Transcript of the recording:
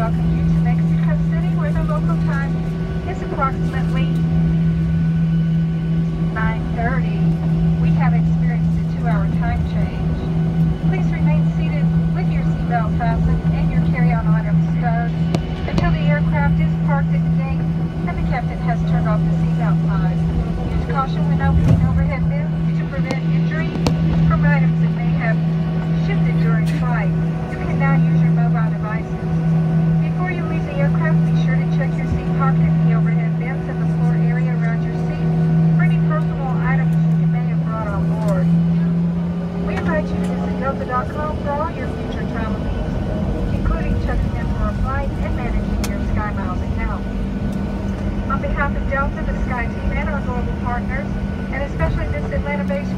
welcome you to Mexico City, where the local time is approximately 9:30. We have experienced a 2-hour time change. Please remain seated with your seatbelt fastened and your carry-on items stowed until the aircraft is parked at the gate and the captain has turned off the seatbelt sign. Use caution when opening overhead bins to prevent injury from items that may have shifted during flight. You can now use your mobile devices. Before you leave the aircraft, be sure to check your seat pocket, the overhead bins, and the floor area around your seat for any personal items you may have brought on board. We invite you to visit Delta.com for all your future travel needs, including checking in for a flight and managing your SkyMiles account. On behalf of Delta, the Sky Team, and our global partners, and especially this Atlanta-based